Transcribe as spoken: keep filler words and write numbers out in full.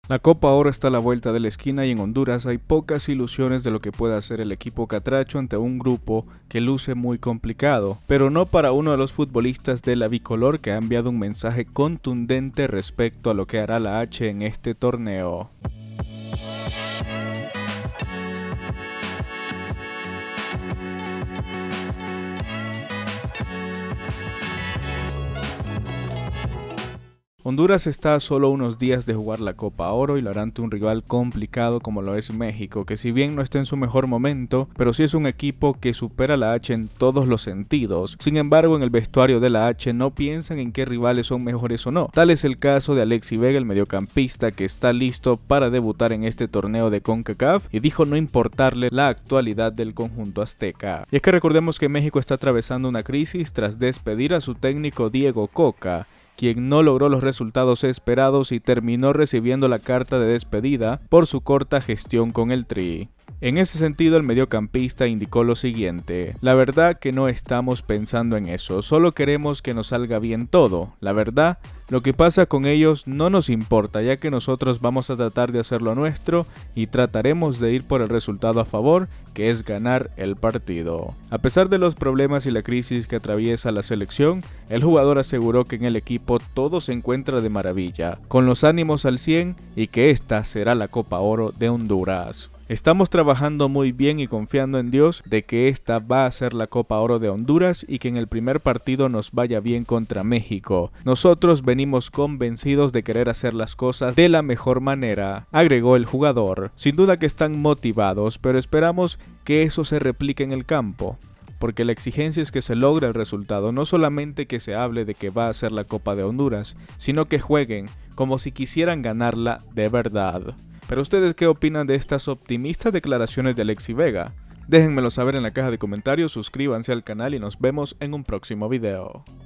La Copa Oro está a la vuelta de la esquina y en Honduras hay pocas ilusiones de lo que pueda hacer el equipo catracho ante un grupo que luce muy complicado, pero no para uno de los futbolistas de la bicolor que ha enviado un mensaje contundente respecto a lo que hará la H en este torneo. Honduras está a solo unos días de jugar la Copa Oro y lo hará ante un rival complicado como lo es México, que si bien no está en su mejor momento, pero sí es un equipo que supera a la H en todos los sentidos. Sin embargo, en el vestuario de la H no piensan en qué rivales son mejores o no. Tal es el caso de Alexi Vega, el mediocampista que está listo para debutar en este torneo de CONCACAF y dijo no importarle la actualidad del conjunto azteca. Y es que recordemos que México está atravesando una crisis tras despedir a su técnico Diego Coca, quien no logró los resultados esperados y terminó recibiendo la carta de despedida por su corta gestión con el Tri. En ese sentido, el mediocampista indicó lo siguiente: la verdad que no estamos pensando en eso, solo queremos que nos salga bien todo. La verdad, lo que pasa con ellos no nos importa, ya que nosotros vamos a tratar de hacer lo nuestro y trataremos de ir por el resultado a favor, que es ganar el partido. A pesar de los problemas y la crisis que atraviesa la selección, el jugador aseguró que en el equipo todo se encuentra de maravilla, con los ánimos al cien y que esta será la Copa Oro de Honduras. Estamos trabajando muy bien y confiando en Dios de que esta va a ser la Copa Oro de Honduras y que en el primer partido nos vaya bien contra México. Nosotros venimos convencidos de querer hacer las cosas de la mejor manera, agregó el jugador. Sin duda que están motivados, pero esperamos que eso se replique en el campo, porque la exigencia es que se logre el resultado, no solamente que se hable de que va a ser la Copa de Honduras, sino que jueguen como si quisieran ganarla de verdad. Pero ustedes, ¿qué opinan de estas optimistas declaraciones de Alexi Vega? Déjenmelo saber en la caja de comentarios, suscríbanse al canal y nos vemos en un próximo video.